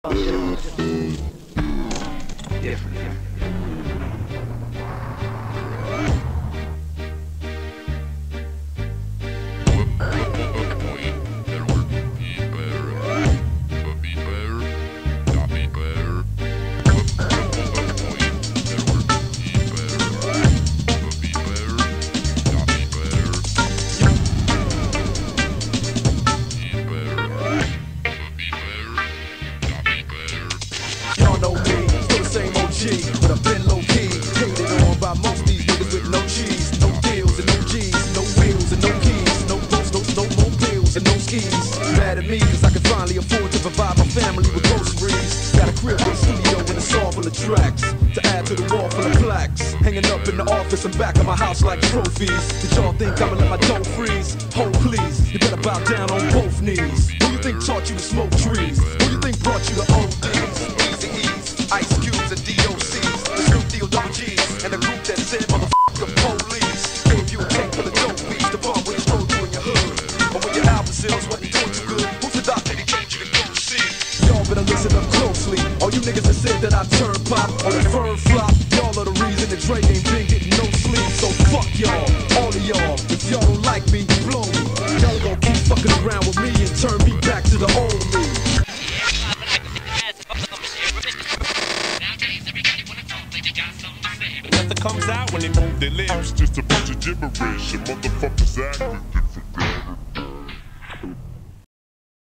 Different. Y'all know me, still the same OG, but I've been low-key. Hated on by most these niggas with no cheese, no deals and no G's, no wheels and no keys, no boats, no more pills and no skis. Mad at me, cause I can finally afford to provide my family with groceries. Got a crib with a studio and a song full of tracks, to add to the wall full of plaques. Hanging up in the office and back of my house like trophies. Did y'all think I'ma let my dough freeze? Hold please, you better bow down on both knees. Who you think taught you to smoke trees? Who you think brought you to ODs? Ice Cubes and DOCs, the Snoop Deal double G's, and the group that said motherfucker police. Gave you a tape full of dope beats to bump when you stroll through in your hood. But when your album sales wasn't doing too good, who's the doctor that told you to go see? Y'all better listen up closely. All you niggas that said that I turn pop or the firm flop, y'all are the reason that Dre ain't been getting no sleep. So fuck y'all, all of y'all. If y'all don't like me, blow me. Y'all gon' keep fucking around with me and turn me back to the old me. Nothing comes out when they move their lips. It's just a bunch of gibberish and motherfuckers acting.